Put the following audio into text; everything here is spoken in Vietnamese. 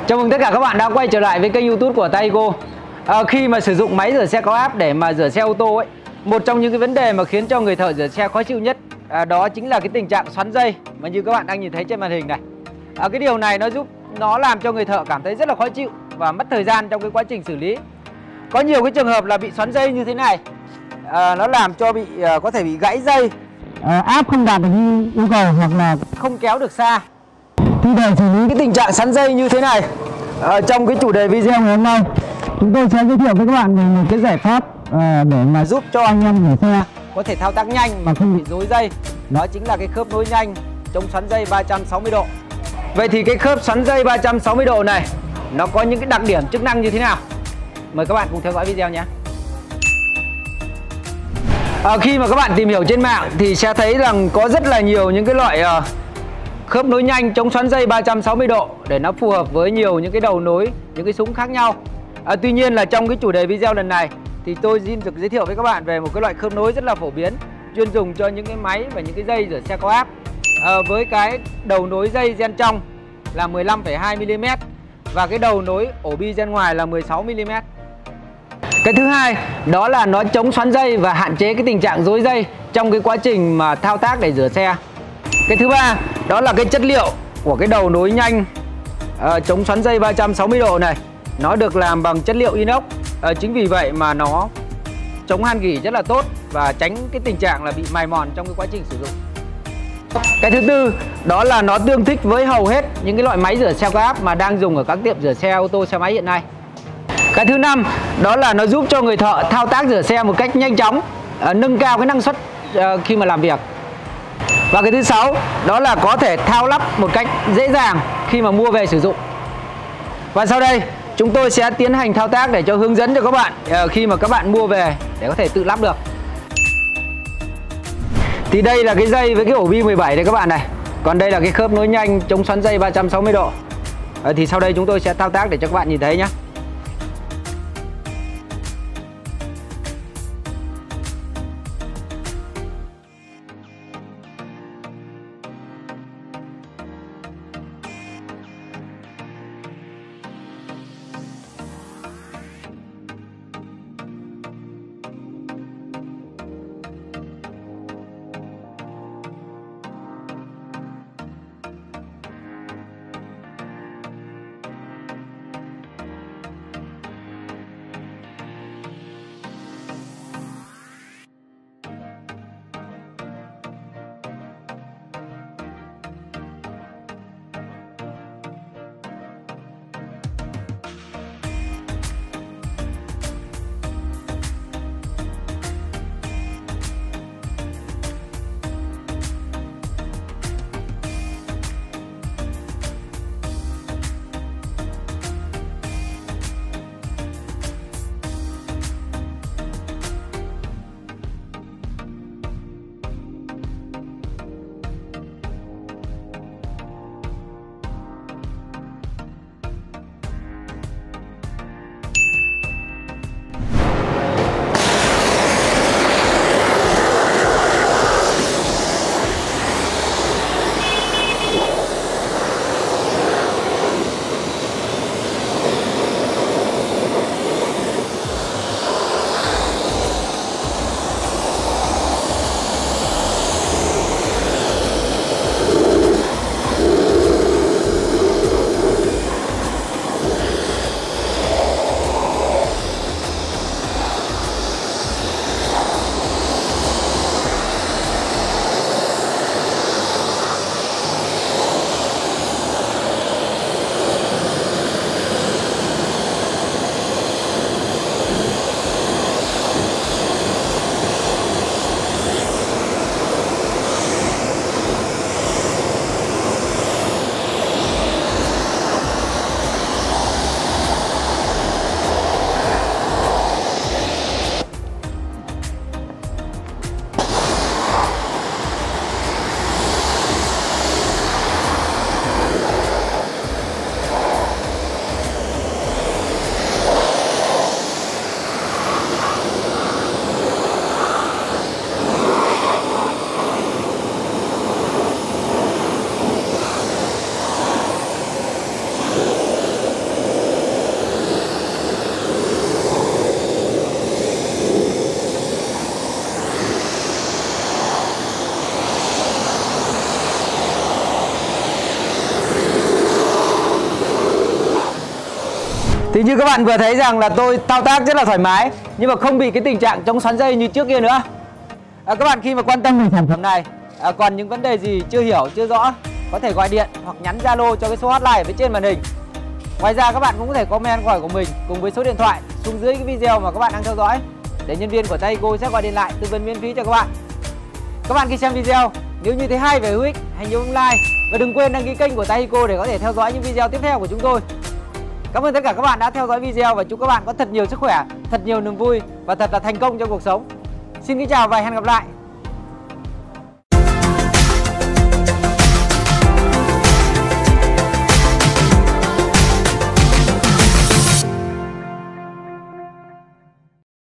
Chào mừng tất cả các bạn đã quay trở lại với kênh YouTube của Taigo. Khi mà sử dụng máy rửa xe cao áp để mà rửa xe ô tô ấy, một trong những cái vấn đề mà khiến cho người thợ rửa xe khó chịu nhất đó chính là cái tình trạng xoắn dây mà như các bạn đang nhìn thấy trên màn hình này. Cái điều này nó làm cho người thợ cảm thấy rất là khó chịu và mất thời gian trong cái quá trình xử lý. Có nhiều cái trường hợp là bị xoắn dây như thế này, nó làm cho có thể bị gãy dây, áp không đạt được như yêu cầu hoặc là không kéo được xa. Thì để xử lý cái tình trạng xoắn dây như thế này, trong cái chủ đề video ngày hôm nay, chúng tôi sẽ giới thiệu với các bạn về một cái giải pháp để mà giúp cho anh em rửa xe có thể thao tác nhanh mà không bị rối dây. Đó chính là cái khớp nối nhanh chống xoắn dây 360 độ. Vậy thì cái khớp xoắn dây 360 độ này nó có những cái đặc điểm chức năng như thế nào? Mời các bạn cùng theo dõi video nhé. Khi mà các bạn tìm hiểu trên mạng thì sẽ thấy rằng có rất là nhiều những cái loại khớp nối nhanh chống xoắn dây 360 độ để nó phù hợp với nhiều những cái đầu nối, những cái súng khác nhau. Tuy nhiên là trong cái chủ đề video lần này thì tôi xin được giới thiệu với các bạn về một cái loại khớp nối rất là phổ biến, chuyên dùng cho những cái máy và những cái dây rửa xe cao áp, với cái đầu nối dây gen trong là 15,2 mm và cái đầu nối ổ bi gen ngoài là 16 mm. Cái thứ hai đó là nó chống xoắn dây và hạn chế cái tình trạng rối dây trong cái quá trình mà thao tác để rửa xe. Cái thứ ba đó là cái chất liệu của cái đầu nối nhanh chống xoắn dây 360 độ này, nó được làm bằng chất liệu inox. Chính vì vậy mà nó chống han gỉ rất là tốt và tránh cái tình trạng là bị mài mòn trong cái quá trình sử dụng. Cái thứ tư đó là nó tương thích với hầu hết những cái loại máy rửa xe cao áp mà đang dùng ở các tiệm rửa xe ô tô, xe máy hiện nay. Cái thứ năm đó là nó giúp cho người thợ thao tác rửa xe một cách nhanh chóng, nâng cao cái năng suất khi mà làm việc. Và cái thứ sáu đó là có thể thao lắp một cách dễ dàng khi mà mua về sử dụng. Và sau đây chúng tôi sẽ tiến hành thao tác để cho hướng dẫn cho các bạn khi mà các bạn mua về để có thể tự lắp được. Thì đây là cái dây với cái ổ bi 17 đây các bạn này. Còn đây là cái khớp nối nhanh chống xoắn dây 360 độ. Thì sau đây chúng tôi sẽ thao tác để cho các bạn nhìn thấy nhé. Thì như các bạn vừa thấy rằng là tôi thao tác rất là thoải mái, nhưng mà không bị cái tình trạng chống xoắn dây như trước kia nữa. Các bạn khi mà quan tâm về sản phẩm này, còn những vấn đề gì chưa hiểu, chưa rõ, có thể gọi điện hoặc nhắn Zalo cho cái số hotline ở phía trên màn hình. Ngoài ra các bạn cũng có thể comment câu hỏi của mình cùng với số điện thoại xuống dưới cái video mà các bạn đang theo dõi, để nhân viên của Taiko sẽ gọi điện lại tư vấn miễn phí cho các bạn. Các bạn khi xem video, nếu như thấy hay và hữu ích, hãy nhớ like và đừng quên đăng ký kênh của Taiko để có thể theo dõi những video tiếp theo của chúng tôi. Cảm ơn tất cả các bạn đã theo dõi video và chúc các bạn có thật nhiều sức khỏe, thật nhiều niềm vui và thật là thành công trong cuộc sống. Xin kính chào và hẹn gặp lại.